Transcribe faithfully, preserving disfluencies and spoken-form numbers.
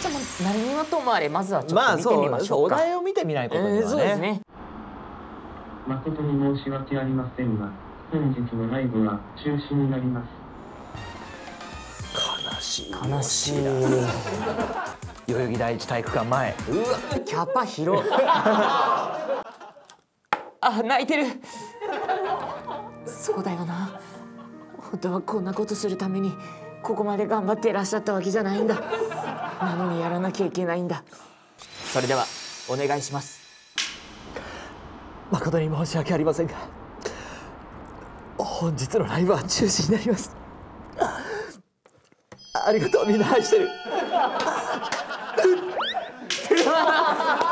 も何にはともあれまずはちょっと見てみましょうか。 まあそう、お題を見てみないことにはね。 えーそうですね。 誠に申し訳ありませんが、本日のライブは中止になります。 悲しい。 悲しい。 代々木第一体育館前。 うわ、キャパ広。あ、泣いてる。そうだよな。本当はこんなことするためにここまで頑張っていらっしゃったわけじゃないんだ。なのにやらなきゃいけないんだ。それではお願いします。 誠に申し訳ありませんが、本日のライブは中止になります。ありがとう、みんな愛してる。